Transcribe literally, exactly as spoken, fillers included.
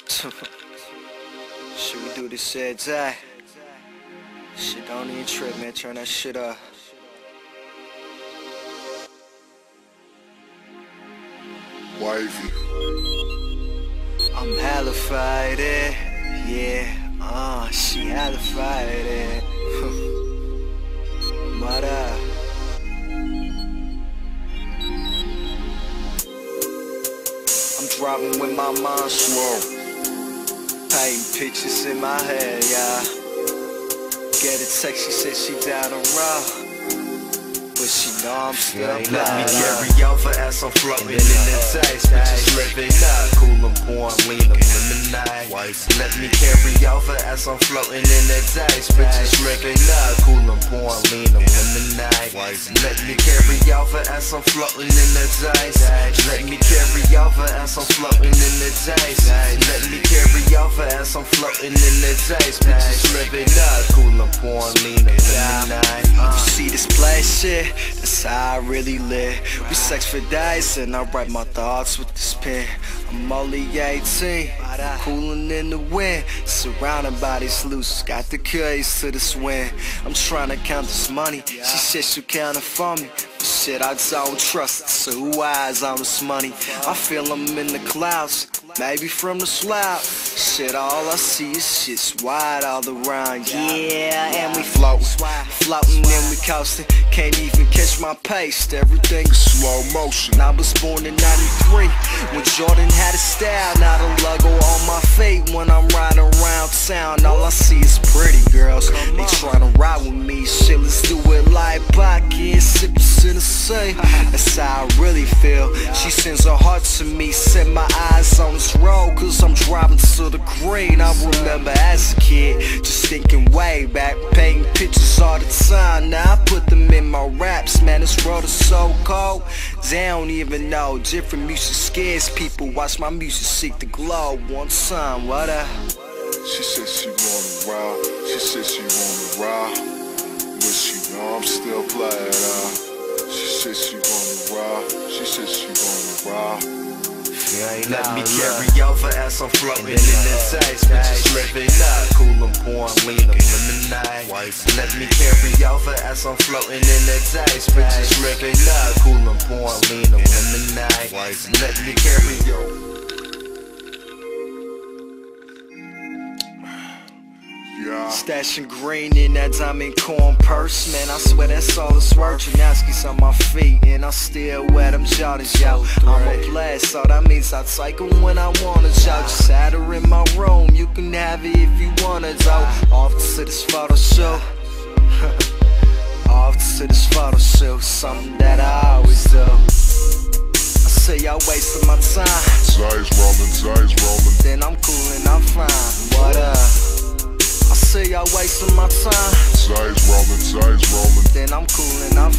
Should we do this every day? Shit, don't even trip, man. Turn that shit up. Wavy. I'm hella faded, yeah. Uh, she hella faded. Mother. I'm driving with my mind slow. Painting pictures in my head, yeah. Get a text, she said she down the road, but she know I'm still blind. Let me carry over as I'm floating in the taste. Bitches living up, cool and porn, lean and lemonade. Let me carry over as I'm floating in the taste. Bitches living up, cool and porn, lean and lemonade. Let me carry over as I'm floating in the taste. Let me carry over as I'm floating in the taste. Let me carry over as I'm floating in the taste. Bitches living up, cool and porn, lean and lemonade. You see this play shit? That's how I really live. We sex for days and I write my thoughts with this pen. I'm only eighteen, cooling in the wind, surrounded by these loose, got the keys to this wind. I'm trying to count this money, she said she'll count it for me, but shit I don't trust it, so who eyes on this money? I feel I'm in the clouds, maybe from the slough. Shit, all I see is shit's wide all around, yeah, and we float, floating and we coasting. Can't even catch my pace, everything is slow motion. I was born in ninety-three, when Jordan had a style. Now the logo on my feet when I'm riding around town. All I see is pretty girls, they tryna ride with me. Shit, let's do it like pocket, sippers in the sea. That's how I really feel. She sends her heart to me, set my eyes on this road, cause I'm driving to the green. I remember as a kid, just thinking way back, painting pictures all the time. Now I put them in my raps, man, this world is so cold. They don't even know, different music scares people. Watch my music seek the glow. One time, what up? She said she wanna ride, she said she wanna ride, but she know I'm still playing out. She said she wanna ride, she said she wanna ride. Let me carry over as I'm floating in the taste. Bitches living up, cool and porn, lean and lemonade. Let me carry over as I'm floating in the taste. Bitches living up, cool and porn, lean and lemonade. Let me carry over. Yeah. Stashing green in that diamond corn purse. Man, I swear that's all it's worth. Janowski's on my feet and I still wear them Jordans, yo. I'm a blast, so that means I take them when I want it, yo. Just had her in my room, you can have it if you want it, though. Off to this photo shoot. Off to this photo shoot, something that I always do. I say y'all wasting my time. Zay's rolling, Zay's rolling. Then I'm cool and I'm fine. What up? I say y'all wasting my time. Zay's rolling, Zay's rolling. Then I'm cool and I'm